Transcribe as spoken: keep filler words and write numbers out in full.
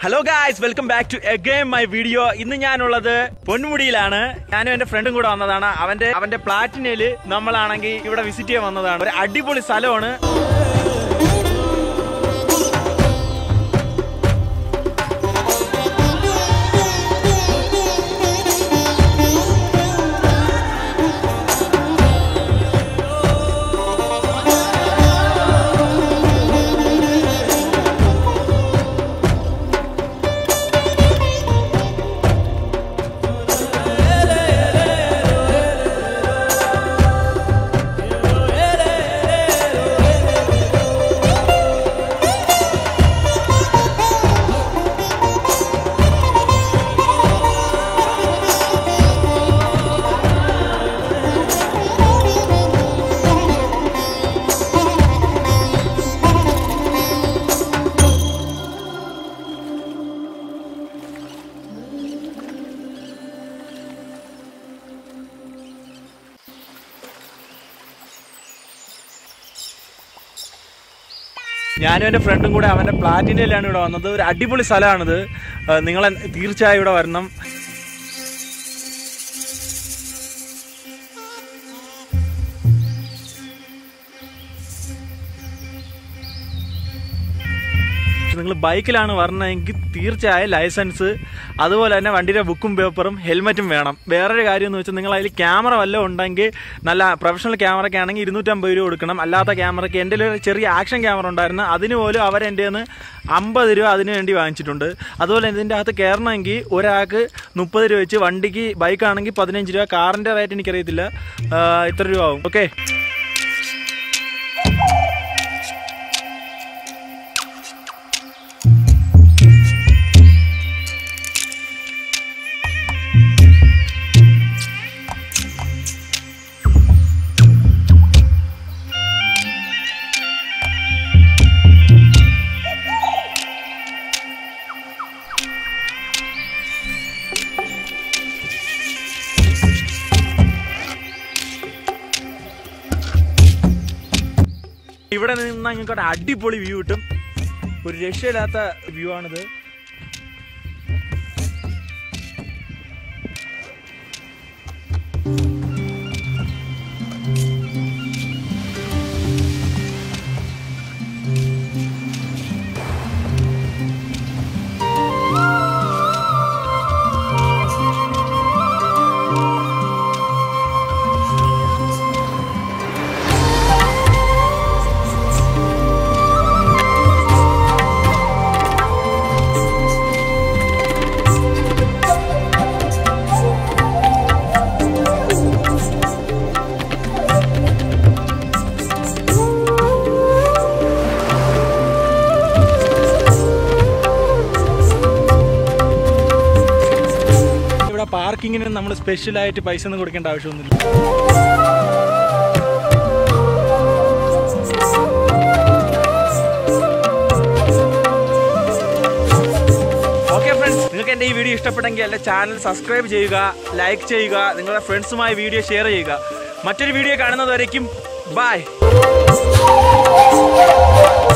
Hello guys, welcome back to again my video. ഇന്ന് ഞാനുള്ളത് പൊന്മുടിയിലാണ്. ഞാനും എന്റെ ഫ്രണ്ടും കൂടെ വന്നതാണ്. അവന്റെ അവന്റെ പ്ലാറ്റിനയില് നമ്മളാണെങ്കിൽ ഇവിടെ വിസിറ്റ് ചെയ്യാൻ വന്നതാണ്. ഒരു അടിപൊളി സ്ഥലമാണ്. ഞാനും എൻ്റെ ഫ്രണ്ടും കൂടെ അവൻ്റെ പ്ലാറ്റിനയിലാണ് ഇവിടെ വന്നത്. ഒരു അടിപൊളി സ്ഥലമാണിത്. നിങ്ങൾ തീർച്ചയായും ഇവിടെ വരണം. നിങ്ങൾ ബൈക്കിലാണ് വരണമെങ്കിൽ തീർച്ചയായും ലൈസൻസ്, അതുപോലെ തന്നെ വണ്ടിയുടെ ബുക്കും പേപ്പറും ഹെൽമെറ്റും വേണം. വേറൊരു കാര്യം എന്ന് വെച്ചാൽ നിങ്ങൾ അതിൽ ക്യാമറ വല്ലതും ഉണ്ടെങ്കിൽ, നല്ല പ്രൊഫഷണൽ ക്യാമറയ്ക്ക് ആണെങ്കിൽ ഇരുന്നൂറ്റമ്പത് രൂപ കൊടുക്കണം. അല്ലാത്ത ക്യാമറയ്ക്ക് എൻ്റെ ഒരു ചെറിയ ആക്ഷൻ ക്യാമറ ഉണ്ടായിരുന്നു, അതിന് പോലും അവരെൻ്റെ നിന്ന് അമ്പത് രൂപ അതിന് വേണ്ടി വാങ്ങിച്ചിട്ടുണ്ട്. അതുപോലെ ഇതിൻ്റെ അകത്ത് കയറണമെങ്കിൽ ഒരാൾക്ക് മുപ്പത് രൂപ വെച്ച്, വണ്ടിക്ക് ബൈക്കാണെങ്കിൽ പതിനഞ്ച് രൂപ, കാറിൻ്റെ റേറ്റ് എനിക്കറിയത്തില്ല, ഇത്ര രൂപ ആവും. ഓക്കെ, ഇവിടെ നിന്ന് നിങ്ങൾക്ക് ഒരു അടിപൊളി വ്യൂ കിട്ടും. ഒരു രക്ഷയില്ലാത്ത വ്യൂ ആണിത്. പാർക്കിങ്ങിന് നമ്മൾ സ്പെഷ്യലായിട്ട് പൈസ ഒന്നും കൊടുക്കേണ്ട ആവശ്യമൊന്നുമില്ല. ഓക്കെ ഫ്രണ്ട്സ്, നിങ്ങൾക്ക് എൻ്റെ ഈ വീഡിയോ ഇഷ്ടപ്പെട്ടെങ്കിൽ എൻ്റെ ചാനൽ സബ്സ്ക്രൈബ് ചെയ്യുക, ലൈക്ക് ചെയ്യുക, നിങ്ങളുടെ ഫ്രണ്ട്സുമായി വീഡിയോ ഷെയർ ചെയ്യുക. മറ്റൊരു വീഡിയോ കാണുന്നത് വരേക്കും ബൈ.